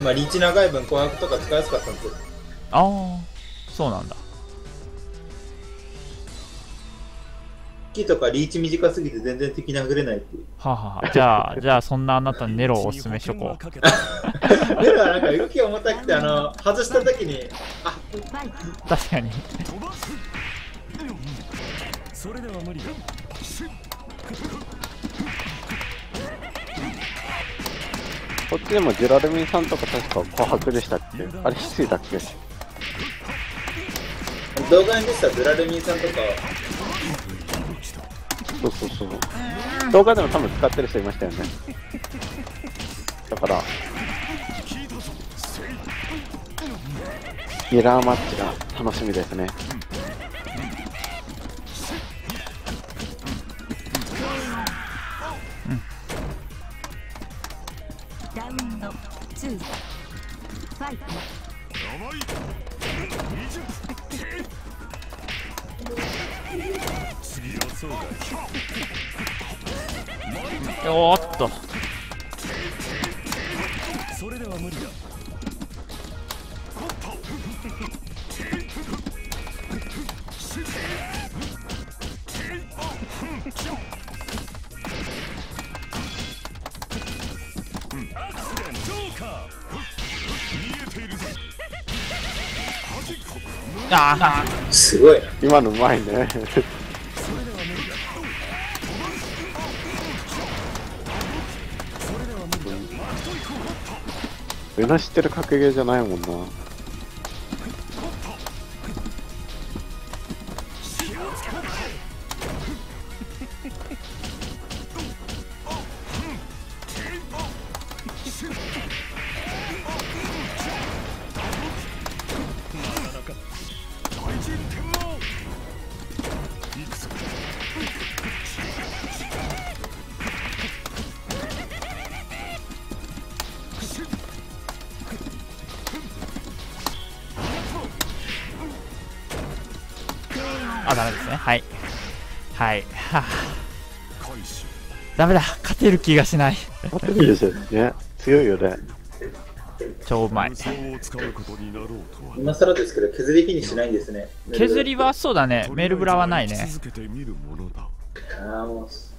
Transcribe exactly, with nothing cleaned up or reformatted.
まあリーチ長い分琥珀とか使いやすかったんですよ。 ああ、そうなんだ。 木とかリーチ短すぎて全然敵殴れないっていう。 はあ、はあ、じゃあじゃあそんなあなたにネロをおすすめしとこう。 ネロはなんか動き重たくて、あの外した時にあ確かに。 それでは無理だ。 こっちでもジュラルミンさんとか確か琥珀でしたっけ？あれ翡翠だっけ？ 動画に出てたドラルミンさんとか。 そうそうそう。動画でも多分使ってる人いましたよね。だからミラーマッチが楽しみですね。 ラウンドツーファイト。 おーっと。 それでは無理だ。 ああ、 すごいな。 今のうまいね。ルナ知ってる格ゲーじゃないもんな。 あ、ダメですね。はい。はい。はあ、ダメだ。勝てる気がしない。 勝てるでしょね。強いよね。 超うまい。 今更ですけど削りフィニッシュないんですね。 削りはそうだね。メルブラはないね。 ああもう